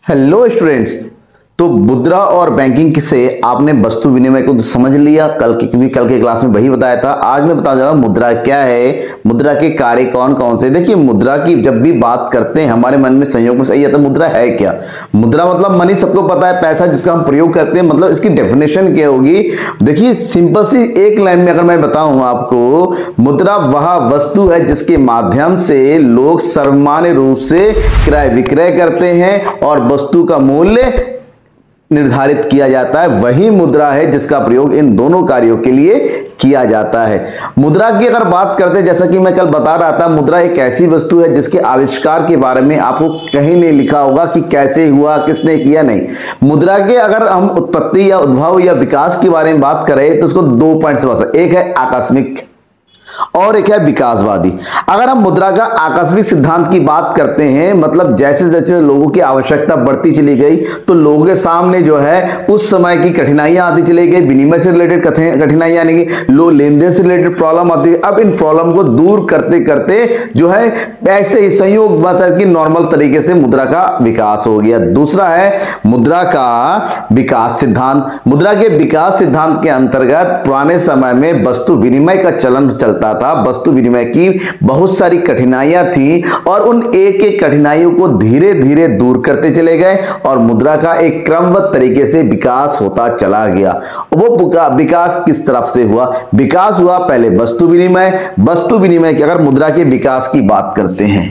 Hello students. तो मुद्रा और बैंकिंग से आपने वस्तु विनिमय को तो समझ लिया कल के क्लास में वही बताया था। आज मैं बताने जा रहा हूं मुद्रा क्या है, मुद्रा के कार्य कौन कौन से। देखिए मुद्रा की जब भी बात करते हैं हमारे मन में संयोग में सही आता है मुद्रा है क्या। मुद्रा मतलब मनी, सबको पता है, पैसा जिसका हम प्रयोग करते हैं। मतलब इसकी डेफिनेशन क्या होगी, देखिए सिंपल सी एक लाइन में अगर मैं बताऊं आपको, मुद्रा वह वस्तु है जिसके माध्यम से लोग सर्वमान्य रूप से क्रय विक्रय करते हैं और वस्तु का मूल्य निर्धारित किया जाता है। वही मुद्रा है जिसका प्रयोग इन दोनों कार्यों के लिए किया जाता है। मुद्रा की अगर बात करते हैं, जैसा कि मैं कल बता रहा था, मुद्रा एक ऐसी वस्तु है जिसके आविष्कार के बारे में आपको कहीं नहीं लिखा होगा कि कैसे हुआ, किसने किया, नहीं। मुद्रा के अगर हम उत्पत्ति या उद्भव या विकास के बारे में बात करें तो उसको 2 पॉइंट से बता, एक है आकस्मिक और एक है विकासवादी। अगर हम मुद्रा का आकस्मिक सिद्धांत की बात करते हैं, मतलब जैसे जैसे लोगों की आवश्यकता बढ़ती चली गई तो लोगों के सामने जो है उस समय की कठिनाइयां आती चली गई, विनिमय से रिलेटेड कठिनाइयां आने की, लो लेन देन से रिलेटेड प्रॉब्लम आती है। अब इन प्रॉब्लम को दूर करते करते जो है ऐसे ही संयोग बस की नॉर्मल तरीके से मुद्रा का विकास हो गया। दूसरा है मुद्रा का विकास सिद्धांत। मुद्रा के विकास सिद्धांत के अंतर्गत पुराने समय में वस्तु विनिमय का चलन चलता था। वस्तु विनिमय की बहुत सारी कठिनाइयां थी और उन एक एक कठिनाइयों को धीरे धीरे दूर करते चले गए और मुद्रा का एक क्रमबद्ध तरीके से विकास होता चला गया। वो विकास किस तरफ से हुआ? विकास हुआ पहले वस्तु विनिमय। वस्तु विनिमय की अगर मुद्रा के विकास की बात करते हैं,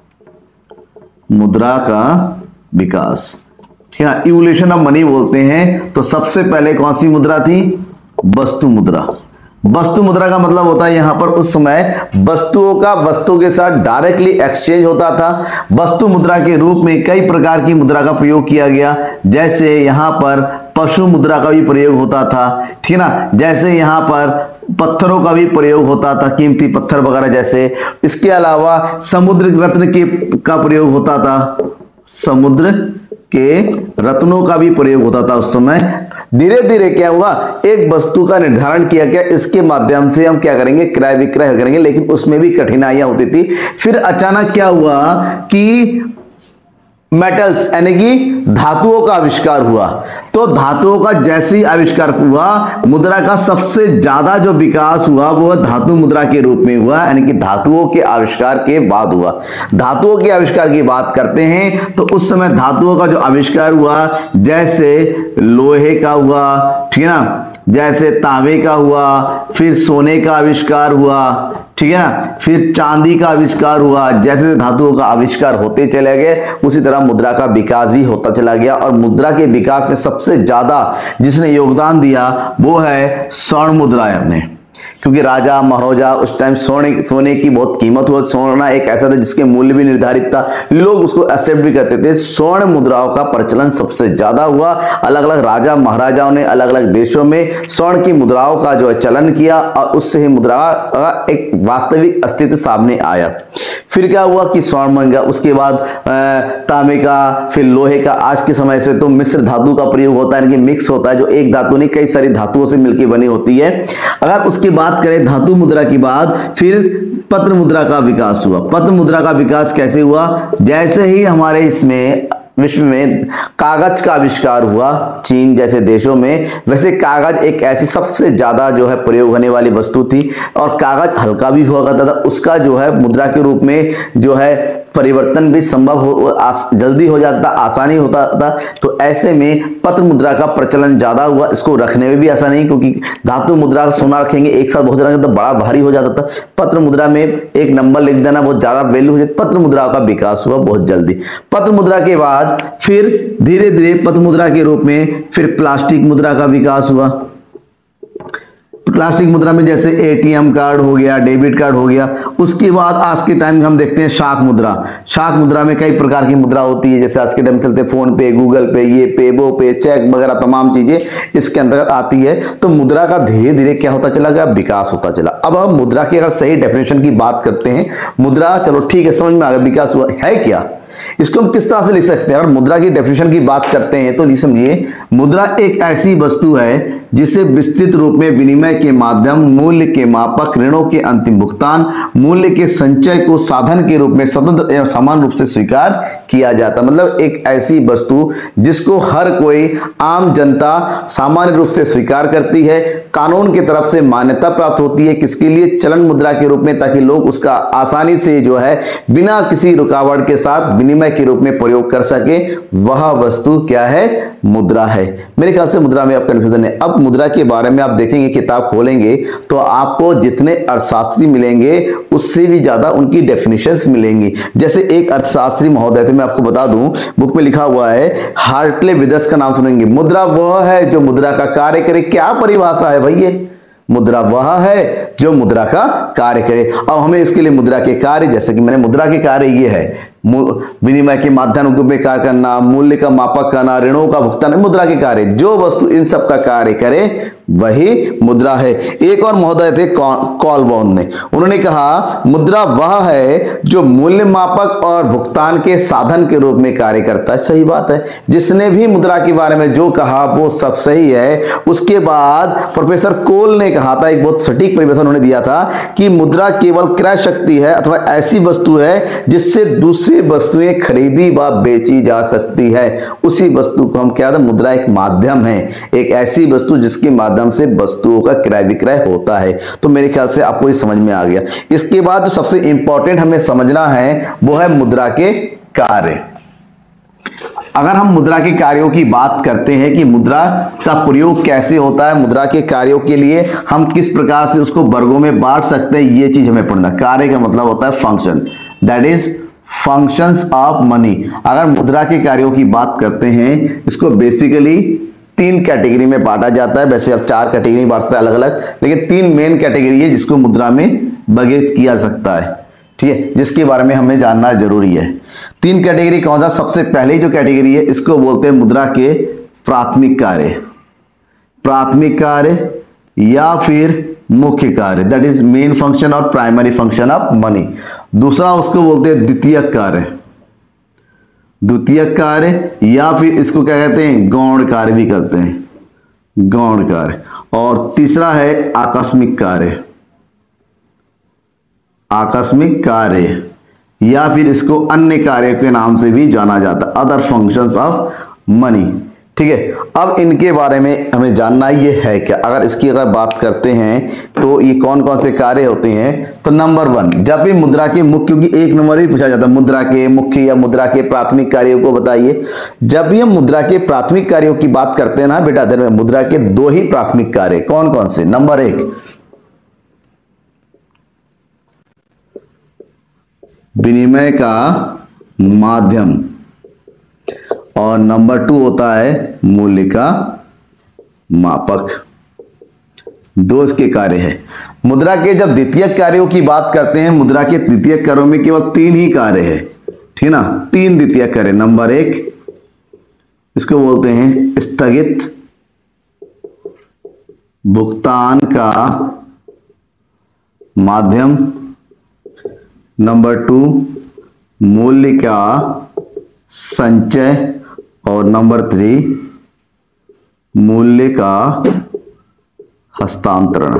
मुद्रा का विकास, ठीक है, इवोल्यूशन ऑफ मनी बोलते हैं। तो सबसे पहले कौन सी मुद्रा थी? वस्तु मुद्रा। वस्तु मुद्रा का मतलब होता है यहां पर उस समय वस्तुओं का वस्तु के साथ डायरेक्टली एक्सचेंज होता था। वस्तु मुद्रा के रूप में कई प्रकार की मुद्रा का प्रयोग किया गया, जैसे यहां पर पशु मुद्रा का भी प्रयोग होता था, ठीक ना, जैसे यहां पर पत्थरों का भी प्रयोग होता था, कीमती पत्थर वगैरह जैसे। इसके अलावा समुद्र रत्न का प्रयोग होता था, समुद्र के रत्नों का भी प्रयोग होता था उस समय। धीरे धीरे क्या हुआ, एक वस्तु का निर्धारण किया गया, इसके माध्यम से हम क्या करेंगे, क्रय विक्रय करेंगे, लेकिन उसमें भी कठिनाइयां होती थी। फिर अचानक क्या हुआ कि मेटल्स यानी कि धातुओं का आविष्कार हुआ। तो धातुओं का जैसे ही आविष्कार हुआ, मुद्रा का सबसे ज्यादा जो विकास हुआ वो धातु मुद्रा के रूप में हुआ, यानी कि धातुओं के आविष्कार के बाद हुआ। धातुओं के आविष्कार की बात करते हैं तो उस समय धातुओं का जो आविष्कार हुआ, जैसे लोहे का हुआ, ठीक है ना, जैसे तांबे का हुआ, फिर सोने का आविष्कार हुआ, ठीक है ना, फिर चांदी का आविष्कार हुआ। जैसे धातुओं का आविष्कार होते चले गए उसी तरह मुद्रा का विकास भी होता चला गया। और मुद्रा के विकास में सबसे ज्यादा जिसने योगदान दिया वो है स्वर्ण मुद्रा अपने, क्योंकि राजा महाराजा उस टाइम सोने की बहुत कीमत हुआ। सोना एक ऐसा था जिसके मूल्य भी निर्धारित था, लोग उसको एक्सेप्ट भी करते थे। स्वर्ण मुद्राओं का प्रचलन सबसे ज्यादा हुआ। अलग अलग राजा महाराजाओं ने अलग अलग देशों में स्वर्ण की मुद्राओं का जो है चलन किया और उससे ही मुद्रा का एक वास्तविक अस्तित्व सामने आया। फिर क्या हुआ कि स्वर्ण बन गया, उसके बाद तांबे का, फिर लोहे का। आज के समय से तो मिश्र धातु का प्रयोग होता है, मिक्स होता है, जो एक धातु नहीं कई सारी धातुओं से मिलकर बनी होती है। अगर उसके बात करें धातु मुद्रा की बात, फिर पत्र मुद्रा का विकास हुआ। पत्र मुद्रा का विकास कैसे हुआ? जैसे ही हमारे इसमें विश्व में कागज का आविष्कार हुआ चीन जैसे देशों में, वैसे कागज एक ऐसी सबसे ज्यादा जो है प्रयोग होने वाली वस्तु थी और कागज हल्का भी हुआ करता था। उसका जो है मुद्रा के रूप में जो है परिवर्तन भी संभव जल्दी हो जाता, आसानी होता था। तो ऐसे में पत्र मुद्रा का प्रचलन ज्यादा हुआ। इसको रखने में भी आसानी, क्योंकि धातु मुद्रा सोना रखेंगे एक साथ बहुत ज्यादा तो बड़ा भारी हो जाता था। पत्र मुद्रा में एक नंबर लिख देना बहुत ज्यादा वैल्यू हो जाती। पत्र मुद्रा का विकास हुआ बहुत जल्दी। पत्र मुद्रा के बाद फिर धीरे धीरे पत्र मुद्रा के रूप में फिर प्लास्टिक मुद्रा का विकास हुआ। प्लास्टिक मुद्रा में जैसे एटीएम कार्ड हो गया, डेबिट कार्ड हो गया। उसके बाद आज के टाइम में हम देखते हैं शाख मुद्रा। शाख मुद्रा में कई प्रकार की मुद्रा होती है, जैसे आज के टाइम चलते फोन पे, गूगल पे, ये पे, वो पे, चेक वगैरह तमाम चीजें इसके अंतर्गत आती है। तो मुद्रा का धीरे धीरे क्या होता चला गया, विकास होता चला। अब हम मुद्रा की अगर सही डेफिनेशन की बात करते हैं, मुद्रा चलो ठीक है समझ में आ गया, विकास हुआ है क्या। इसको हम किस तरह से लिख सकते हैं? अगर मुद्रा की डेफिनेशन की बात करते हैं तो समझिए, मुद्रा एक ऐसी वस्तु है जिसे विस्तृत रूप में विनिमय के माध्यम, मूल्य के मापक, ऋणों के अंतिम भुगतान, मूल्य के संचय को साधन के रूप में स्वतंत्र एवं समान रूप से स्वीकार किया जाता। मतलब एक ऐसी वस्तु जिसको हर कोई आम जनता सामान्य रूप से स्वीकार करती है, कानून की तरफ से मान्यता प्राप्त होती है, किसके लिए? चलन मुद्रा के रूप में, ताकि लोग उसका आसानी से जो है बिना किसी रुकावट के साथ विनिमय के रूप में प्रयोग कर सके। वह वस्तु क्या है? मुद्रा है। मेरे ख्याल से मुद्रा में आप कंफ्यूजन है। अब मुद्रा के बारे में आप देखेंगे, किताब खोलेंगे तो आपको जितने अर्थशास्त्री मिलेंगे उससे भी ज्यादा उनकी डेफिनेशंस मिलेंगी। जैसे एक अर्थशास्त्री महोदय थे, मैं आपको बता दूं, बुक में लिखा हुआ है, हार्टले विदर्स का नाम सुनेंगे। मुद्रा वह है जो मुद्रा का कार्य करे। क्या परिभाषा है भाई ये? मुद्रा वह है जो मुद्रा का कार्य करे। अब हमें इसके लिए मुद्रा के कार्य, जैसे कि मैंने मुद्रा के कार्य ये है, विनिमय के माध्यम में क्या करना, मूल्य का मापक करना, ऋणों का भुगतान, मुद्रा के कार्य। जो वस्तु इन सब का कार्य करे वही मुद्रा है। एक और महोदय थे कॉलबॉर्न ने, उन्होंने कहा मुद्रा वह है जो मूल्य मापक और भुगतान के साधन के रूप में कार्य करता है। सही बात है, जिसने भी मुद्रा के बारे में जो कहा वो सब सही है। उसके बाद प्रोफेसर कोल ने कहा था, एक बहुत सटीक परिभाषा उन्होंने दिया था कि मुद्रा केवल क्रय शक्ति है अथवा ऐसी वस्तु है जिससे दूसरी वस्तुएं खरीदी व बेची जा सकती है। उसी वस्तु को हम क्या था? मुद्रा एक माध्यम है, एक ऐसी वस्तु जिसके माध्यम से वस्तुओं का क्रय विक्रय होता है। तो मेरे ख्याल से आपको ये समझ में आ गया। इसके बाद जो सबसे इंपॉर्टेंट हमें समझना है वो है मुद्रा के कार्य। अगर हम मुद्रा के कार्यों की बात करते हैं कि मुद्रा का प्रयोग कैसे होता है, मुद्रा के कार्यों के लिए हम किस प्रकार से उसको वर्गों में बांट सकते हैं, ये चीज हमें पढ़ना। कार्य का मतलब होता है function, that is functions of money. अगर मुद्रा के कार्यों की बात करते हैं, इसको बेसिकली 3 कैटेगरी में बांटा जाता है। वैसे अब 4 कैटेगरी बांटते हैं अलग अलग, लेकिन 3 मेन कैटेगरी है जिसको मुद्रा में वर्गीकृत किया सकता है, ठीक है, जिसके बारे में हमें जानना जरूरी है। 3 कैटेगरी कौन सा? सबसे पहले जो कैटेगरी है इसको बोलते हैं मुद्रा के प्राथमिक कार्य, प्राथमिक कार्य या फिर मुख्य कार्य, दैट इज मेन फंक्शन और प्राइमरी फंक्शन ऑफ मनी। दूसरा उसको बोलते हैं द्वितीयक कार्य, द्वितीयक कार्य, या फिर इसको क्या कहते हैं? गौण कार्य भी कहते हैं, गौण कार्य। और तीसरा है आकस्मिक कार्य, आकस्मिक कार्य, या फिर इसको अन्य कार्य के नाम से भी जाना जाता है, अदर फंक्शंस ऑफ मनी, ठीक है। अब इनके बारे में हमें जानना ये है क्या। अगर इसकी अगर बात करते हैं तो ये कौन कौन से कार्य होते हैं, तो नंबर 1, जब भी मुद्रा के मुख्य, क्योंकि 1 नंबर ही पूछा जाता है, मुद्रा के मुख्य या मुद्रा के प्राथमिक कार्यों को बताइए। जब भी हम मुद्रा के प्राथमिक कार्यों की बात करते हैं ना बेटा, मुद्रा के 2 ही प्राथमिक कार्य, कौन कौन से? नंबर 1 विनिमय का माध्यम, और नंबर 2 होता है मूल्य का मापक। 2 इसके कार्य है। मुद्रा के जब द्वितीयक कार्यों की बात करते हैं, मुद्रा के द्वितीयक कार्यों में केवल 3 ही कार्य है, ठीक ना, 3 द्वितीयक कार्य। नंबर 1 इसको बोलते हैं स्थगित भुगतान का माध्यम, नंबर 2 मूल्य का संचय, और नंबर 3 मूल्य का हस्तांतरण।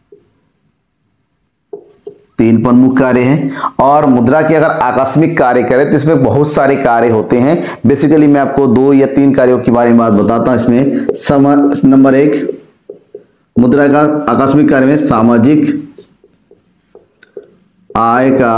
3 प्रमुख कार्य हैं। और मुद्रा के अगर आकस्मिक कार्य करें तो इसमें बहुत सारे कार्य होते हैं। बेसिकली मैं आपको 2 या 3 कार्यों के बारे में बात बताता हूं। इसमें नंबर 1 मुद्रा का आकस्मिक कार्य में सामाजिक आय का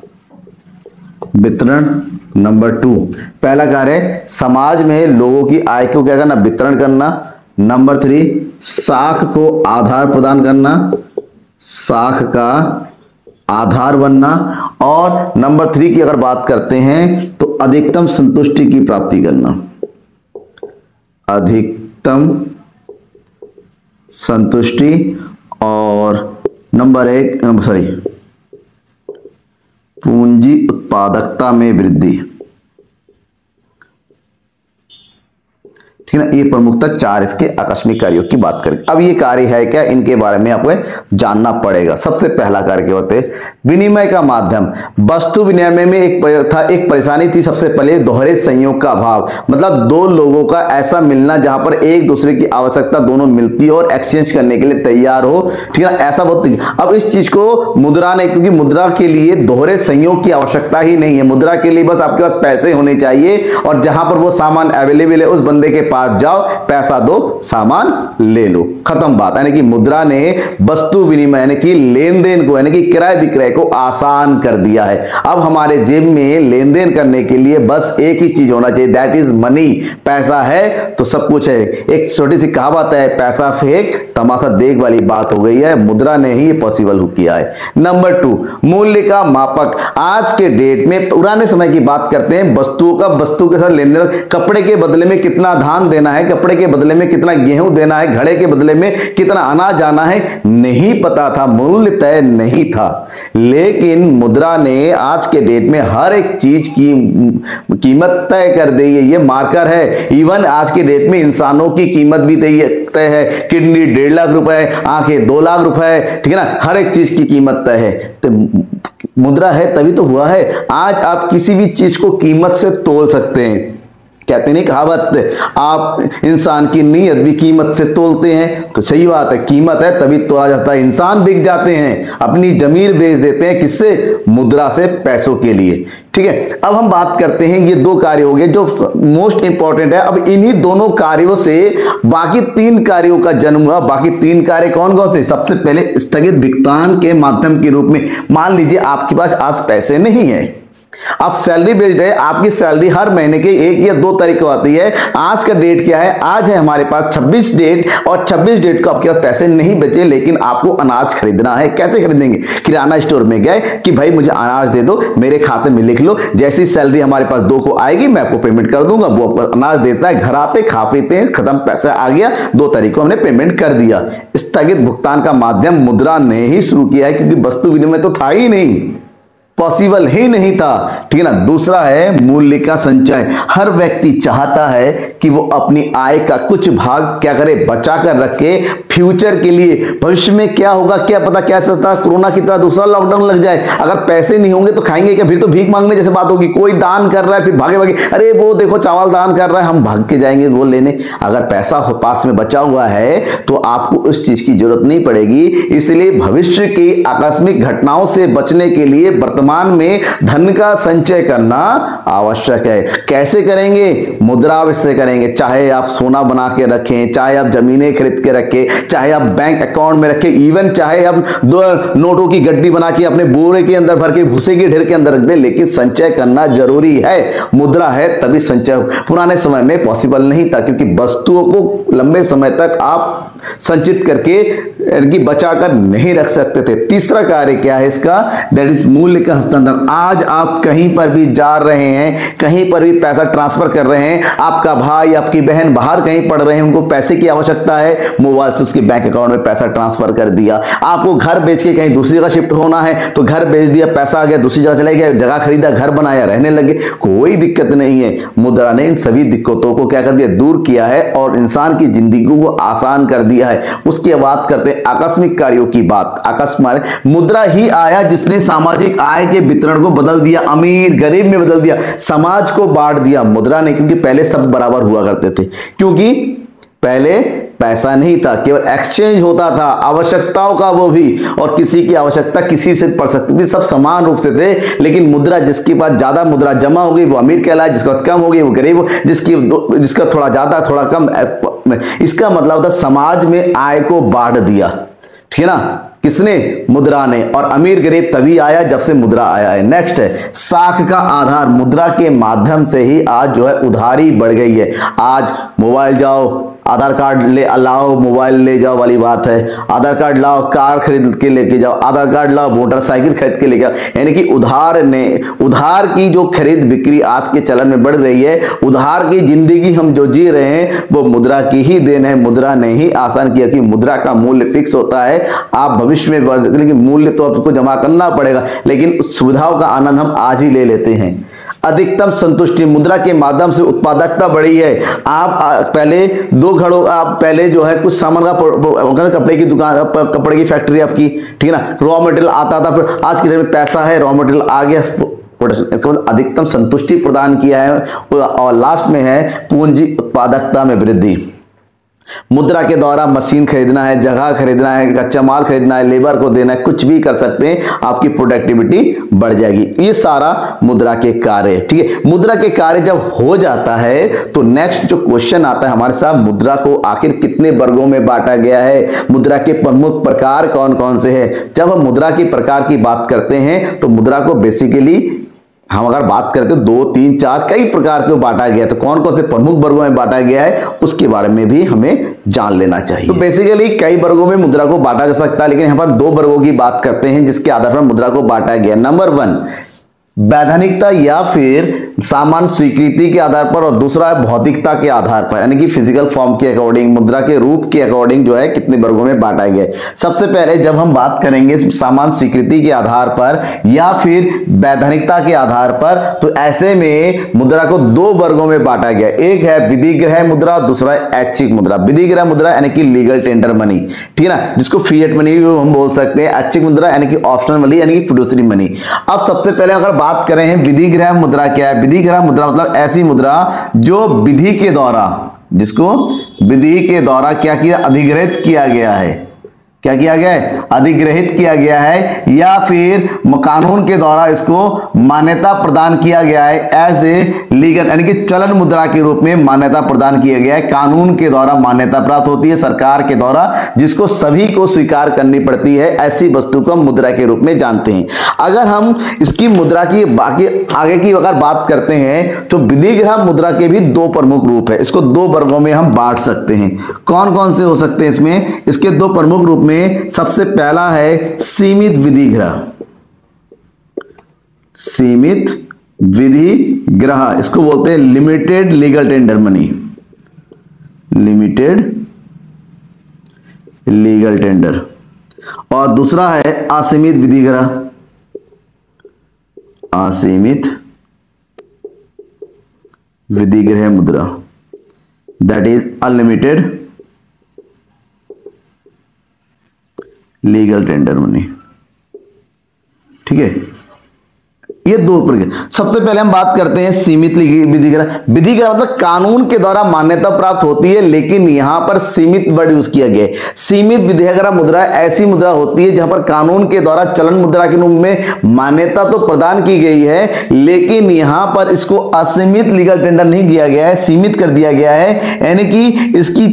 वितरण। नंबर 2 पहला कार्य समाज में लोगों की आय को क्या करना? वितरण करना। नंबर 3 साख को आधार प्रदान करना, साख का आधार बनना। और नंबर 3 की अगर बात करते हैं तो अधिकतम संतुष्टि की प्राप्ति करना, अधिकतम संतुष्टि। और नंबर 1 पूंजी उत्पादकता में वृद्धि, ठीक ठीक है ना। ये प्रमुखतः 4 इसके आकस्मिक कार्यों की बात करें। अब ये कार्य है क्या, इनके बारे में आपको जानना पड़ेगा। सबसे पहला कार्य क्या होते हैं, विनिमय का माध्यम। वस्तु विनिमय में एक परेशानी थी सबसे पहले, दोहरे संयोग का अभाव, मतलब दो लोगों का ऐसा मिलना जहां पर एक दूसरे की आवश्यकता दोनों मिलती हो और एक्सचेंज करने के लिए तैयार हो, ठीक है ना, ऐसा बहुत। अब इस चीज को मुद्रा ने, क्योंकि मुद्रा के लिए दोहरे संयोग की आवश्यकता ही नहीं है, मुद्रा के लिए बस आपके पास पैसे होने चाहिए और जहां पर वो सामान अवेलेबल है उस बंदे के पास जाओ, पैसा दो, सामान ले लो, खत्म बात। यानी कि मुद्रा ने वस्तु विनिमय यानी कि लेन देन को, यानी कि क्रय विक्रय को आसान कर दिया है। अब हमारे जेब में लेन देन करने के लिए बस एक ही चीज होना चाहिए, दैट इज मनी। पैसा है तो सब कुछ है। एक छोटी सी कहावत है, पैसा फेंक तमाशा देख वाली बात हो गई है, मुद्रा ने ही पॉसिबल किया है। नंबर 2, मूल्य का मापक। आज के डेट में, पुराने समय की बात करते हैं, वस्तुओं का वस्तु के साथ लेन देन, कपड़े के बदले में कितना धान देना है, कपड़े के बदले में कितना गेहूं देना है, घड़े के बदले में कितना अनाज आना है, नहीं पता था, मूल्य तय नहीं था। लेकिन मुद्रा ने आज के डेट में हर एक चीज की कीमत तय कर दी है। ये मार्कर है। इवन आज के डेट में इंसानों की कीमत भी तय है। किडनी 1.5 लाख रुपए, आंखें 2 लाख रुपए, ठीक है ना, हर एक चीज की कीमत तय है। तो मुद्रा है तभी तो हुआ है। आज आप किसी भी चीज को कीमत से तोल सकते हैं। कहते नहीं कहावत, आप इंसान की नीयत भी कीमत से तोलते हैं, तो सही बात है, कीमत है तभी तोला जाता है। इंसान बिक जाते हैं, अपनी जमीर बेच देते हैं, किससे, मुद्रा से, पैसों के लिए। ठीक है, अब हम बात करते हैं, ये 2 कार्य हो गए जो मोस्ट इंपॉर्टेंट है। अब इन्हीं दोनों कार्यों से बाकी 3 कार्यों का जन्म हुआ। बाकी 3 कार्य कौन कौन से? सबसे पहले स्थगित भुगतान के माध्यम के रूप में। मान लीजिए आपके पास आज पैसे नहीं है, आप सैलरी बेस्ड है, आपकी सैलरी हर महीने के 1 या 2 तारीख को आती है। आज का डेट क्या है? आज है हमारे पास 26 डेट, और 26 डेट को आपके पास पैसे नहीं बचे, लेकिन आपको अनाज खरीदना है। कैसे खरीदेंगे? किराना स्टोर में गए कि भाई मुझे अनाज दे दो, मेरे खाते में लिख लो, जैसी सैलरी हमारे पास 2 को आएगी मैं आपको पेमेंट कर दूंगा। वो आपको अनाज देता है, घर आते खा पीते हैं, खत्म, पैसा आ गया, 2 तारीख को हमने पेमेंट कर दिया। स्थगित भुगतान का माध्यम मुद्रा ने ही शुरू किया है, क्योंकि वस्तु विनिमय तो था ही नहीं, पॉसिबल ही नहीं था। ठीक है ना। दूसरा है मूल्य का संचय। हर व्यक्ति चाहता है कि वो अपनी आय का कुछ भाग क्या करे, बचा कर रखे फ्यूचर के लिए। भविष्य में क्या होगा क्या पता, क्या सकता, कोरोना की तरह दूसरा लॉकडाउन लग जाए, अगर पैसे नहीं होंगे तो खाएंगे क्या? फिर तो भीख मांगने जैसे बात होगी। कोई दान कर रहा है फिर भागे भागे, अरे वो देखो चावल दान कर रहा है, हम भाग के जाएंगे वो लेने। अगर पैसा पास में बचा हुआ है तो आपको उस चीज की जरूरत नहीं पड़ेगी। इसलिए भविष्य की आकस्मिक घटनाओं से बचने के लिए वर्तमान में धन का संचय करना आवश्यक है। कैसे करेंगे? मुद्रा से करेंगे। चाहे आप सोना बना के रखें, चाहे आप जमीनें खरीद के रखें, चाहे आप बैंक अकाउंट में रखें, इवन चाहे आप 2 नोटों की गड्डी बना के अपने बोरे के अंदर भर के, भूसे के ढेर के अंदर रख दें, लेकिन संचय करना जरूरी है। मुद्रा है तभी संचय। पुराने समय में पॉसिबल नहीं था, क्योंकि वस्तुओं को लंबे समय तक आप संचित करके बचाकर नहीं रख सकते थे। तीसरा कार्य क्या है इसका? दैट इज मूल्य का हस्तांतरण। आज आप कहीं पर भी जा रहे हैं, कहीं पर भी पैसा ट्रांसफर कर रहे हैं, आपका भाई आपकी बहन बाहर कहीं पढ़ रहे हैं, उनको पैसे की आवश्यकता है, मोबाइल से उसके बैंक अकाउंट में पैसा ट्रांसफर कर दिया। आपको घर बेच के कहीं दूसरी जगह शिफ्ट होना है तो घर बेच दिया, पैसा आ गया, दूसरी जगह चले गए, जगह खरीदा, घर बनाया, रहने लगे, कोई दिक्कत नहीं है। मुद्रा ने इन सभी दिक्कतों को क्या कर दिया? दूर किया है और इंसान की जिंदगी को आसान कर दिया है। उसके बाद करते हैं आकस्मिक कार्यों की बात। आकस्मिक मुद्रा ही आया जिसने सामाजिक आय के वितरण को बदल दिया, अमीर गरीब में बदल दिया, समाज को बांट दिया। मुद्रा ने, क्योंकि पहले सब बराबर हुआ करते थे, क्योंकि पहले पैसा नहीं था, केवल एक्सचेंज होता था आवश्यकताओं का, वो भी, और किसी की आवश्यकता किसी से पड़ सकती थी, सब समान रूप से थे। लेकिन मुद्रा, जिसके पास ज्यादा मुद्रा जमा हो गई वो अमीर कहलाया, जिसके पास कम हो गई वो गरीब, जिसका थोड़ा ज्यादा थोड़ा कम। इसका मतलब था समाज में आय को बांट दिया। ठीक है ना। किसने? मुद्रा ने। और अमीर गरीब तभी आया जब से मुद्रा आया है। नेक्स्ट है साख का आधार। मुद्रा के माध्यम से ही आज जो है उधारी बढ़ गई है। आज मोबाइल जाओ, आधार कार्ड ले लाओ, मोबाइल ले जाओ वाली बात है। आधार कार्ड लाओ, कार खरीद के लेके जाओ, आधार कार्ड लाओ, मोटरसाइकिल खरीद के लेके आओ। यानी कि उधार की जो खरीद बिक्री आज के चलन में बढ़ रही है, उधार की जिंदगी हम जो जी रहे हैं वो मुद्रा की ही देन है। मुद्रा ने ही आसान किया कि मुद्रा का मूल्य फिक्स होता है। आप भविष्य में, लेकिन मूल्य तो आपको जमा करना पड़ेगा, लेकिन उस सुविधाओं का आनंद हम आज ही ले लेते हैं। अधिकतम संतुष्टि मुद्रा के माध्यम से उत्पादकता बढ़ी है। आप पहले 2 घड़ों आप पहले जो है कुछ सामान का कपड़े की दुकान, कपड़े की फैक्ट्री आपकी, ठीक है ना, रॉ मटेरियल आता था, फिर आज के डेट में पैसा है, रॉ मटेरियल आ गया, इसका मतलब अधिकतम संतुष्टि प्रदान किया है। और लास्ट में है पूंजी उत्पादकता में वृद्धि। मुद्रा के द्वारा मशीन खरीदना है, जगह खरीदना है, कच्चा माल खरीदना है, लेबर को देना है, कुछ भी कर सकते हैं, आपकी प्रोडक्टिविटी बढ़ जाएगी। ये सारा मुद्रा के कार्य, ठीक है। मुद्रा के कार्य जब हो जाता है तो नेक्स्ट जो क्वेश्चन आता है हमारे साथ, मुद्रा को आखिर कितने वर्गों में बांटा गया है, मुद्रा के प्रमुख प्रकार कौन कौन से हैं। जब हम मुद्रा के प्रकार की बात करते हैं तो मुद्रा को बेसिकली हम अगर बात करते हैं 2, 3, 4 कई प्रकार के बांटा गया है। तो कौन कौन से प्रमुख वर्गों में बांटा गया है उसके बारे में भी हमें जान लेना चाहिए। तो बेसिकली कई वर्गों में मुद्रा को बांटा जा सकता है, लेकिन यहां पर 2 वर्गों की बात करते हैं जिसके आधार पर मुद्रा को बांटा गया। नंबर 1 वैधानिकता या फिर सामान्य स्वीकृति के आधार पर, और दूसरा है भौतिकता के आधार पर, यानी कि फिजिकल फॉर्म के अकॉर्डिंग, मुद्रा के रूप के अकॉर्डिंग जो है कितने वर्गों में बांटा गया है। सबसे पहले जब हम बात करेंगे सामान्य स्वीकृति के आधार पर या फिर वैधानिकता के आधार पर, तो ऐसे में मुद्रा को 2 वर्गों में बांटा गया। एक है विधिग्रह मुद्रा, दूसरा है ऐच्छिक मुद्रा। विधिग्रह मुद्रा यानी कि लीगल टेंडर मनी, ठीक है ना, जिसको फिएट मनी भी हम बोल सकते हैं। ऐच्छिक मुद्रा यानी कि ऑप्शनल मनी, यानी कि फिडुशियरी मनी। अब सबसे पहले अगर बात करें विधिग्रह मुद्रा क्या है। विधिग्रह मुद्रा मतलब ऐसी मुद्रा जो विधि के द्वारा, जिसको विधि के द्वारा क्या किया, अधिग्रहित किया गया है। क्या किया गया है, अधिग्रहित किया गया है, या फिर कानून के द्वारा इसको मान्यता प्रदान किया गया है एज ए लीगल, यानी कि चलन मुद्रा के रूप में मान्यता प्रदान किया गया है। कानून के द्वारा मान्यता प्राप्त होती है सरकार के द्वारा, जिसको सभी को स्वीकार करनी पड़ती है। ऐसी वस्तु को हम मुद्रा के रूप में जानते हैं। अगर हम इसकी मुद्रा की बाकी आगे की अगर बात करते हैं तो विधिग्रह मुद्रा के भी 2 प्रमुख रूप है। इसको 2 वर्गों में हम बांट सकते हैं। कौन कौन से हो सकते हैं इसमें, इसके 2 प्रमुख रूप में सबसे पहला है सीमित विधिग्रह। सीमित विधिग्रह, इसको बोलते हैं limited legal tender money. Limited legal tender. और दूसरा है असीमित विधिग्रह। असीमित विधिग्रह मुद्रा, that is unlimited legal tender money, ठीक है। ये 2 प्रकार। सबसे पहले हम बात करते हैं सीमित विधिग्रह। विधिग्रह मतलब कानून के द्वारा मान्यता प्राप्त होती है, लेकिन यहां पर सीमित वर्ड यूज किया गया है। सीमित विधिग्रह मुद्रा ऐसी मुद्रा होती है जहां पर कानून के द्वारा चलन मुद्रा के रूप में मान्यता तो प्रदान की गई है, लेकिन यहां पर इसको असीमित लीगल टेंडर नहीं किया गया है, सीमित कर दिया गया है। यानी कि इसकी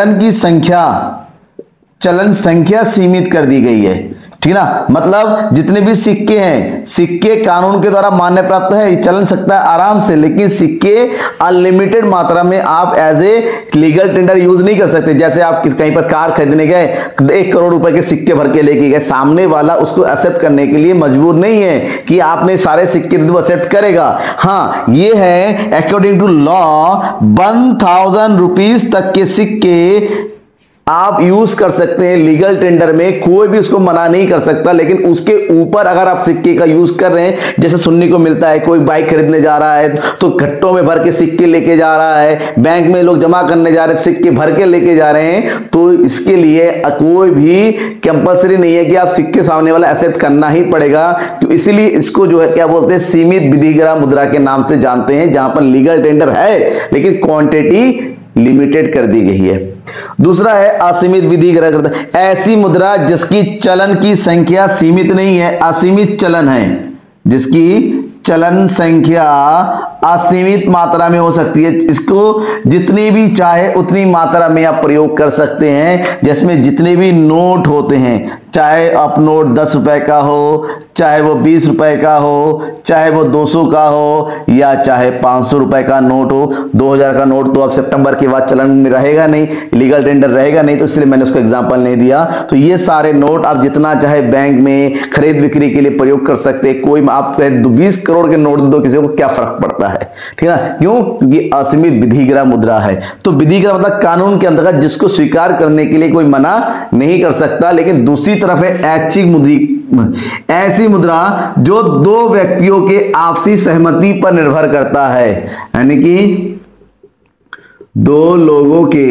चलन संख्या सीमित कर दी गई है, ठीक ना। मतलब जितने भी सिक्के हैं, सिक्के कानून के द्वारा मान्य प्राप्त है, चलन सकता है आराम से, लेकिन सिक्के अनलिमिटेड मात्रा में आप as a legal tender use नहीं कर सकते। जैसे आप कहीं पर कार खरीदने गए, 1 करोड़ रुपए के सिक्के भर के लेके गए, सामने वाला उसको एक्सेप्ट करने के लिए मजबूर नहीं है कि आपने सारे सिक्के दे दो, एक्सेप्ट करेगा। हाँ, ये है अकॉर्डिंग टू लॉ 1000 रुपीज तक के सिक्के आप यूज कर सकते हैं लीगल टेंडर में, कोई भी उसको मना नहीं कर सकता। लेकिन उसके ऊपर अगर आप सिक्के का यूज कर रहे हैं, जैसे सुनने को मिलता है कोई बाइक खरीदने जा रहा है तो घट्टों में भर के सिक्के लेके जा रहा है, बैंक में लोग जमा करने जा रहे हैं सिक्के भर के लेके जा रहे हैं, तो इसके लिए कोई भी कंपल्सरी नहीं है कि आप सिक्के सामने वाला एक्सेप्ट करना ही पड़ेगा। इसीलिए इसको जो है क्या बोलते हैं, सीमित विधिग्रह मुद्रा के नाम से जानते हैं, जहां पर लीगल टेंडर है लेकिन क्वांटिटी लिमिटेड कर दी गई है। दूसरा है असीमित विधिग्रह, ऐसी मुद्रा जिसकी चलन की संख्या सीमित नहीं है, असीमित चलन है, जिसकी चलन संख्या असीमित मात्रा में हो सकती है। इसको जितनी भी चाहे उतनी मात्रा में आप प्रयोग कर सकते हैं, जिसमें जितने भी नोट होते हैं, चाहे आप नोट 10 रुपए का हो, चाहे वो 20 रुपए का हो, चाहे वो 200 का हो, या चाहे 500 रुपए का नोट हो। 2000 का नोट तो अब सितंबर के बाद चलन में रहेगा नहीं, लीगल टेंडर रहेगा नहीं, तो इसलिए मैंने उसको एग्जांपल नहीं दिया। तो ये सारे नोट आप जितना चाहे बैंक में खरीद बिक्री के लिए प्रयोग कर सकते हैं। कोई आप 20 करोड़ के नोट दो, किसी को क्या फर्क पड़ता है, ठीक है ना। क्यों? क्योंकि असीमित विधिग्रह मुद्रा है। तो विधिग्रह मतलब कानून के अंतर्गत जिसको स्वीकार करने के लिए कोई मना नहीं कर सकता, लेकिन दूसरी तरफ है ऐच्छिक मुद्रा, ऐसी मुद्रा जो दो व्यक्तियों के आपसी सहमति पर निर्भर करता है, यानी कि दो लोगों के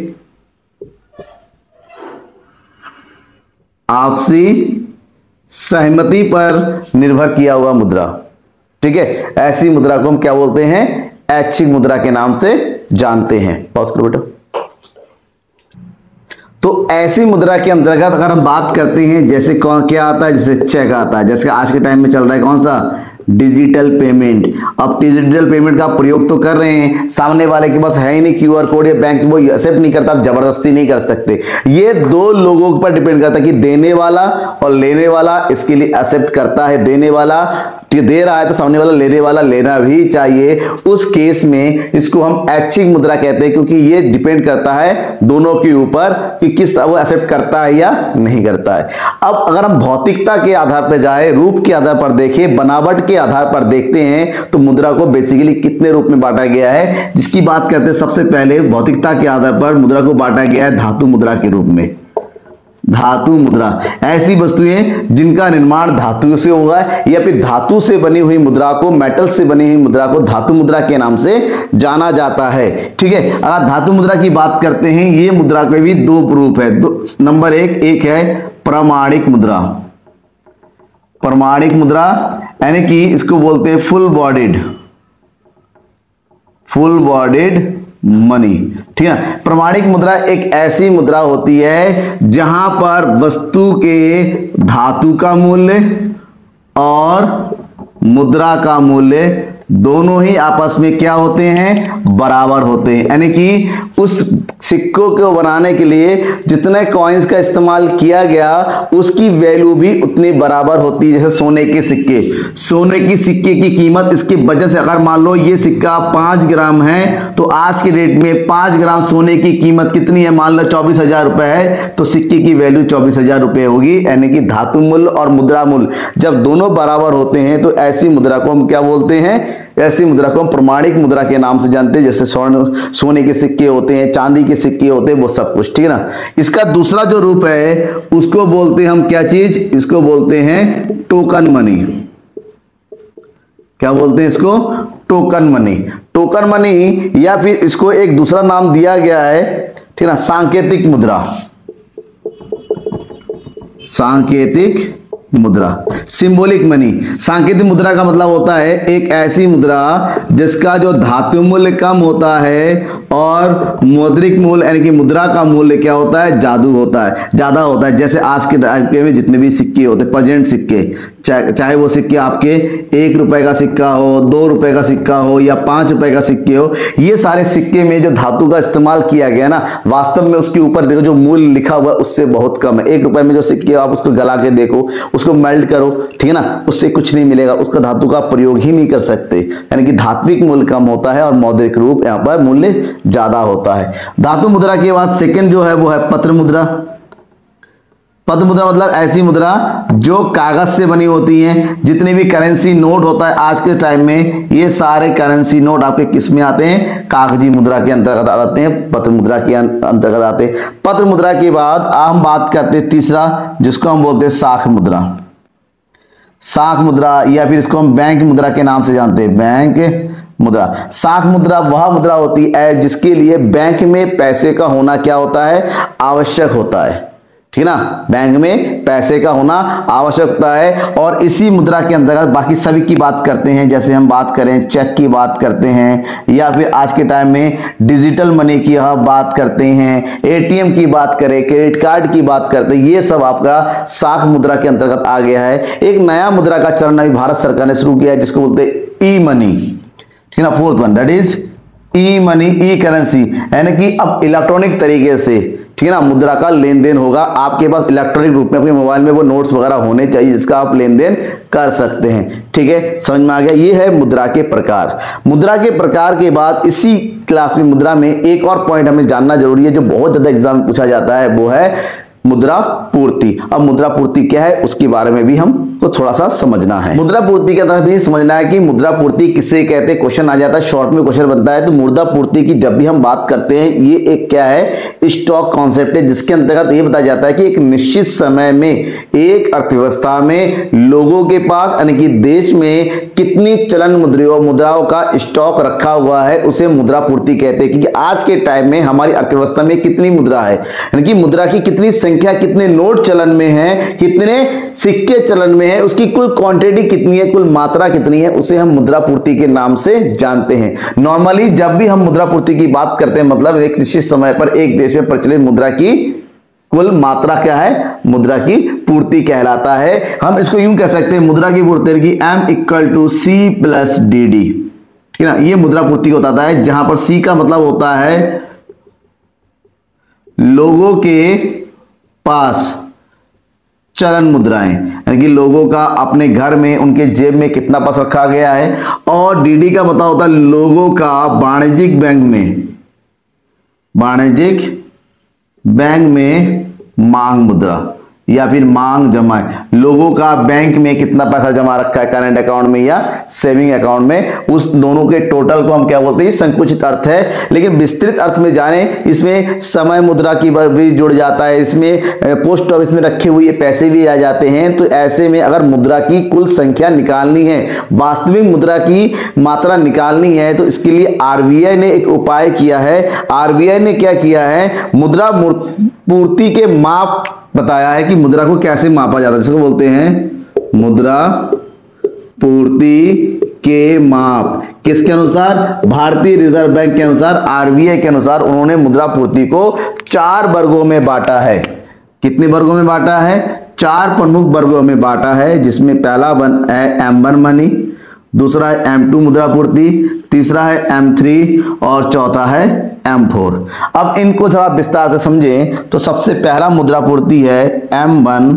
आपसी सहमति पर निर्भर किया हुआ मुद्रा। ठीक है, ऐसी मुद्रा को हम क्या बोलते हैं? ऐच्छिक मुद्रा के नाम से जानते हैं। पॉज करो बेटा। तो ऐसी मुद्रा के अंतर्गत अगर हम बात करते हैं, जैसे कौन क्या आता है, जैसे चेक आता है, जैसे आज के टाइम में चल रहा है कौन सा? Digital payment. अब डिजिटल पेमेंट का प्रयोग तो कर रहे हैं, सामने वाले के पास है ही नहीं क्यूआर कोड या बैंक, वो एक्सेप्ट नहीं करता, आप जबरदस्ती नहीं कर सकते। ये दो लोगों पर डिपेंड करता है कि देने वाला और लेने वाला इसके लिए एक्सेप्ट करता है। देने वाला दे रहा है तो सामने वाला लेने वाला लेना भी चाहिए। उस केस में इसको हम ऐच्छिक मुद्रा कहते हैं, क्योंकि ये डिपेंड करता है दोनों के ऊपर कि किस वो एक्सेप्ट करता है या नहीं करता है। अब अगर हम भौतिकता के आधार पर जाए, रूप के आधार पर देखें, बनावट के आधार पर देखते हैं, तो मुद्रा को बेसिकली कितने रूप में बांटा गया है, जिसकी बात करते हैं सबसे पहले भौतिकता के आधार पर मुद्रा को बांटा गया है धातु मुद्रा के रूप में। धातु मुद्रा ऐसी वस्तुएं जिनका निर्माण धातु से होगा या फिर धातु से बनी हुई मुद्रा को, मेटल से बनी हुई मुद्रा को धातु मुद्रा के नाम से जाना जाता है। ठीक है, अगर धातु मुद्रा की बात करते हैं, ये मुद्रा के भी दो रूप है। नंबर एक है प्रमाणिक मुद्रा। प्रमाणिक मुद्रा यानी कि इसको बोलते हैं फुल बॉडीड मनी। ठीक है, प्रमाणिक मुद्रा एक ऐसी मुद्रा होती है जहां पर वस्तु के धातु का मूल्य और मुद्रा का मूल्य दोनों ही आपस में क्या होते हैं? बराबर होते हैं। यानी कि उस सिक्कों को बनाने के लिए जितने कॉइन्स का इस्तेमाल किया गया उसकी वैल्यू भी उतनी बराबर होती है। जैसे सोने के सिक्के, सोने की सिक्के की कीमत इसके वजह से, अगर मान लो ये सिक्का 5 ग्राम है तो आज के डेट में 5 ग्राम सोने की कीमत कितनी है? मान लो 24,000 रुपए है, तो सिक्के की वैल्यू 24,000 रुपए होगी। यानी कि धातु मूल्य और मुद्रा मूल्य जब दोनों बराबर होते हैं तो ऐसी मुद्रा को हम क्या बोलते हैं? ऐसी मुद्रा को हम प्रमाणिक मुद्रा के नाम से जानते हैं। जैसे सोने के सिक्के होते हैं, चांदी के सिक्के होते हैं, वो सब कुछ। ठीक है ना। इसका दूसरा जो रूप है उसको बोलते हैं हम क्या चीज? इसको बोलते हैं टोकन मनी। क्या बोलते हैं इसको? Token money. टोकन मनी या फिर इसको एक दूसरा नाम दिया गया है, ठीक है ना, सांकेतिक मुद्रा। सांकेतिक मुद्रा, सिंबॉलिक मनी। सांकेतिक मुद्रा का मतलब होता है एक ऐसी मुद्रा जिसका जो धातु मूल्य कम होता है और मौद्रिक मूल्य यानी कि मुद्रा का मूल्य क्या होता है? ज्यादा होता है। जैसे आज के टाइम में जितने भी सिक्के होते हैं, प्रेजेंट सिक्के, चाहे वो सिक्के आपके 1 रुपए का सिक्का हो, 2 रुपए का सिक्का हो या 5 रुपए का सिक्के हो, ये सारे सिक्के में जो धातु का इस्तेमाल किया गया ना, वास्तव में उसके ऊपर देखो जो मूल्य लिखा हुआ है उससे बहुत कम है। 1 रुपए में जो सिक्के आप उसको गला के देखो, उसको मेल्ट करो, ठीक है ना, उससे कुछ नहीं मिलेगा, उसका धातु का प्रयोग ही नहीं कर सकते। यानी कि धात्विक मूल्य कम होता है और मौद्रिक रूप यहाँ पर मूल्य ज्यादा होता है। धातु मुद्रा के बाद सेकंड जो है वो है पत्र मुद्रा। पत्र मुद्रा मतलब ऐसी मुद्रा जो कागज से बनी होती है। जितने भी करेंसी नोट होता है आज के टाइम में, ये सारे करेंसी नोट आपके किस में आते हैं? कागजी मुद्रा के अंतर्गत आते हैं, पत्र मुद्रा के अंतर्गत आते हैं। पत्र मुद्रा के बाद हम बात करते हैं तीसरा, जिसको हम बोलते हैं साख मुद्रा। साख मुद्रा या फिर इसको हम बैंक मुद्रा के नाम से जानते हैं, बैंक मुद्रा। साख मुद्रा वह मुद्रा होती है जिसके लिए बैंक में पैसे का होना क्या होता है? आवश्यक होता है। ठीक ना, बैंक में पैसे का होना आवश्यक होता है। और इसी मुद्रा के अंतर्गत बाकी सभी की बात करते हैं। जैसे हम बात करें चेक की बात करते हैं, या फिर आज के टाइम में डिजिटल मनी की हम बात करते हैं, एटीएम की बात करें, क्रेडिट कार्ड की बात करते हैं, ये सब आपका साख मुद्रा के अंतर्गत आ गया है। एक नया मुद्रा का चलन अभी भारत सरकार ने शुरू किया है जिसको बोलते हैं ई मनी। ठीक है ना, fourth one that is e money, e currency. यानी कि अब इलेक्ट्रॉनिक तरीके से, ठीक है ना, मुद्रा का लेन देन होगा। आपके पास इलेक्ट्रॉनिक रूप में अपने मोबाइल में वो नोट्स वगैरह होने चाहिए जिसका आप लेन देन कर सकते हैं। ठीक है, समझ में आ गया। ये है मुद्रा के प्रकार। मुद्रा के प्रकार के बाद इसी क्लास में मुद्रा में एक और पॉइंट हमें जानना जरूरी है जो बहुत ज्यादा एग्जाम में पूछा जाता है, वो है मुद्रा पूर्ति। अब मुद्रा पूर्ति क्या है उसके बारे में भी हमको थोड़ा सा समझना है। मुद्रा पूर्ति का भी समझना है कि मुद्रा पूर्ति किसे कहते हैं, क्वेश्चन आ जाता है, शॉर्ट में क्वेश्चन बनता है। तो मुद्रा पूर्ति की जब भी हम बात करते हैं, ये एक क्या है, स्टॉक कॉन्सेप्ट है, जिसके अंतर्गत ये बताया जाता है कि एक निश्चित समय में एक अर्थव्यवस्था में लोगों के पास यानी कि देश में कितनी चलन मुद्राओं का स्टॉक रखा हुआ है, उसे मुद्रा पूर्ति कहते हैं। क्योंकि आज के टाइम में हमारी अर्थव्यवस्था में कितनी मुद्रा है, यानी कि मुद्रा की कितनी संख्या, कितने नोट चलन में है, कितने सिक्के चलन में है, उसकी कुल क्वांटिटी कितनी है, कुल मात्रा कितनी है, उसे हम मुद्रा पूर्ति के नाम से जानते हैं। नॉर्मली जब भी हम मुद्रा पूर्ति की बात करते हैं, मतलब एक निश्चित समय पर एक देश में प्रचलित मुद्रा की कुल मात्रा क्या है, मुद्रा की पूर्ति कहलाता है। हम इसको यूं कह सकते हैं, मुद्रा की पूर्ति की M = C + DD, ठीक है ना। ये मुद्रा पूर्ति को बताता है, जहां पर C का मतलब होता है लोगों के पास चलन मुद्राएं, यानी कि लोगों का अपने घर में, उनके जेब में कितना पैसा रखा गया है। और DD का मतलब होता है लोगों का वाणिज्यिक बैंक में मांग मुद्रा या फिर मांग जमा, लोगों का बैंक में कितना पैसा जमा रखा है, करंट अकाउंट में या सेविंग अकाउंट में, उस दोनों के टोटल को हम क्या बोलते हैं, संकुचित अर्थ है। लेकिन विस्तृत अर्थ में जाने, इसमें समय मुद्रा की भी जुड़ जाता है, इसमें पोस्ट ऑफिस में रखे हुए पैसे भी आ जाते हैं। तो ऐसे में अगर मुद्रा की कुल संख्या निकालनी है, वास्तविक मुद्रा की मात्रा निकालनी है, तो इसके लिए RBI ने एक उपाय किया है। RBI ने क्या किया है, मुद्रा पूर्ति के माप बताया है कि मुद्रा को कैसे मापा जाता है, जिसको बोलते हैं मुद्रा पूर्ति के माप। किसके अनुसार, भारतीय रिजर्व बैंक के अनुसार, RBI के अनुसार उन्होंने मुद्रा पूर्ति को 4 वर्गों में बांटा है। कितने वर्गों में बांटा है, 4 प्रमुख वर्गों में बांटा है, जिसमें पहला है M1 मनी, दूसरा है M2 मुद्रा पूर्ति, तीसरा है M3 और चौथा है M4। अब इनको थोड़ा विस्तार से समझें तो सबसे पहला मुद्रा पूर्ति है M1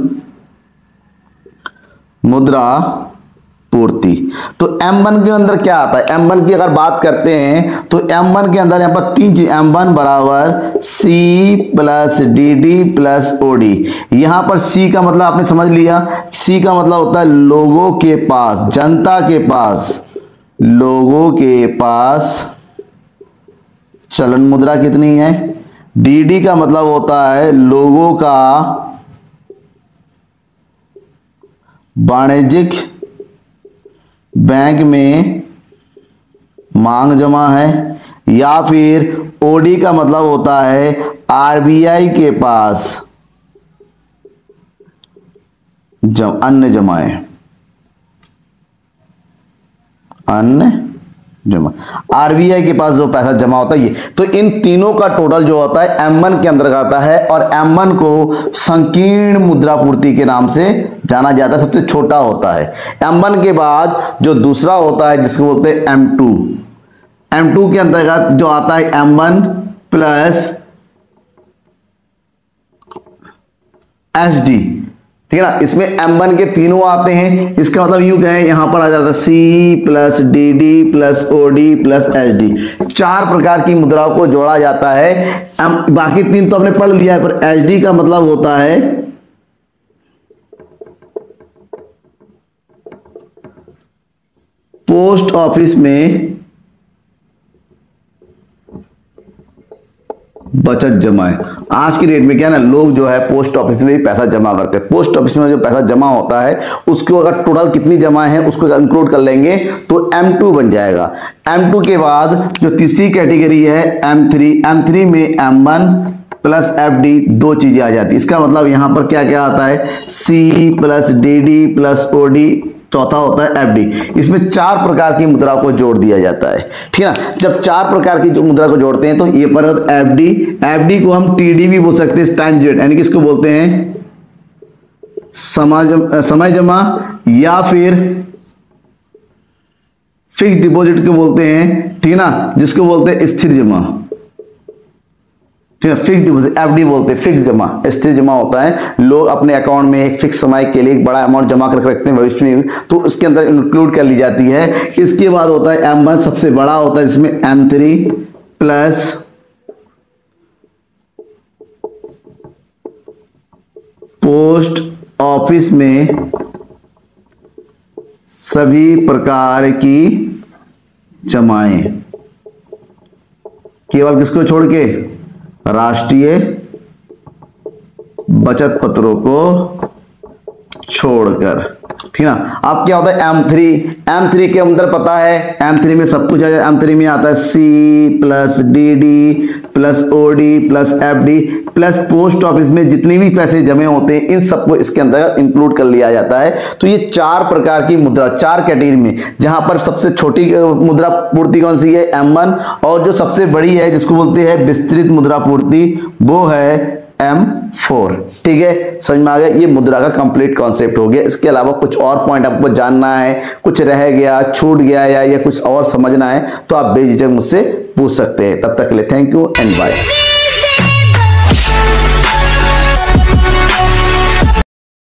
मुद्रा पूर्ति। तो M1 के अंदर क्या आता है, M1 की अगर बात करते हैं तो M1 के अंदर यहाँ पर 3 चीज, M1 = C + DD + OD। यहां पर C का मतलब आपने समझ लिया, C का मतलब होता है लोगों के पास, जनता के पास, लोगों के पास चलन मुद्रा कितनी है। DD का मतलब होता है लोगों का वाणिज्यिक बैंक में मांग जमा है। या फिर OD का मतलब होता है RBI के पास अन्य जमाएं, अन्य जमा, RBI के पास जो पैसा जमा होता है ये। तो इन तीनों का टोटल जो होता है M1 के अंदर आता है, और M1 को संकीर्ण मुद्रा पूर्ति के नाम से जाना जाता है, सबसे छोटा होता है। M1 के बाद जो दूसरा होता है जिसको बोलते हैं M2, M2 के अंतर्गत जो आता है M1 + SD, ठीक है ना। इसमें M1 के तीनों आते हैं, इसका मतलब यूं कहें, यहां पर आ जाता है C + DD + OD + SD। 4 प्रकार की मुद्राओं को जोड़ा जाता है। बाकी 3 तो आपने पढ़ लिया है, पर SD का मतलब होता है पोस्ट ऑफिस में बचत जमा है। आज की डेट में क्या ना, लोग जो है पोस्ट ऑफिस में भी पैसा जमा करते हैं। पोस्ट ऑफिस में जो पैसा जमा होता है उसको अगर टोटल कितनी जमा है उसको इंक्लूड कर लेंगे तो M2 बन जाएगा। M2 के बाद जो तीसरी कैटेगरी है M3, M3 में M1 + FD 2 चीजें आ जाती है। इसका मतलब यहां पर क्या क्या आता है, C + DD + OD, चौथा होता है FD। इसमें 4 प्रकार की मुद्रा को जोड़ दिया जाता है, ठीक है ना। जब 4 प्रकार की जो मुद्रा को जोड़ते हैं तो ये पर FD को हम TD भी बोल सकते हैं, टाइम डेट, यानी कि इसको बोलते हैं समय जमा, या फिर फिक्स डिपॉजिट को बोलते हैं, ठीक है ना, जिसको बोलते हैं स्थिर जमा, ठीक है। फिक्स डिपॉजिट FD बोलते हैं, फिक्स जमा, स्थिर जमा होता है। लोग अपने अकाउंट में एक फिक्स समय के लिए एक बड़ा अमाउंट जमा करके रखते हैं भविष्य में, तो उसके अंदर इंक्लूड कर ली जाती है। इसके बाद होता है M1, सबसे बड़ा होता है, जिसमें M3 + पोस्ट ऑफिस में सभी प्रकार की जमाएं, केवल किसको छोड़ के, राष्ट्रीय बचत पत्रों को छोड़कर, ठीक ना। अब क्या होता है M3 के अंदर पता है M3 में सब कुछ है। M3 में आता है C plus DD plus OD plus FD plus post office में जितने भी पैसे जमे होते हैं इन सबको इसके अंदर इंक्लूड कर लिया जाता है। तो ये 4 प्रकार की मुद्रा, 4 कैटेगरी में, जहां पर सबसे छोटी मुद्रा पूर्ति कौन सी है, M1, और जो सबसे बड़ी है जिसको बोलते हैं विस्तृत मुद्रा पूर्ति वो है M4। ठीक है, समझ में आ गया। ये मुद्रा का कंप्लीट कॉन्सेप्ट हो गया। इसके अलावा कुछ और पॉइंट आपको जानना है, कुछ रह गया, छूट गया या कुछ और समझना है तो आप बेझिझक मुझसे पूछ सकते हैं। तब तक के लिए थैंक यू एंड बाय।